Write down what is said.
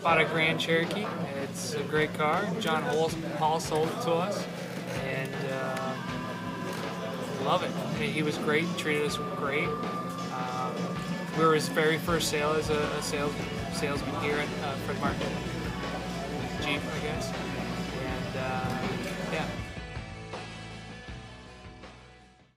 bought a Grand Cherokee. It's a great car. John Hall sold it to us, and love it. I mean, he was great, treated us great. We were his very first sale as a salesman here at Fred Martin Jeep, I guess.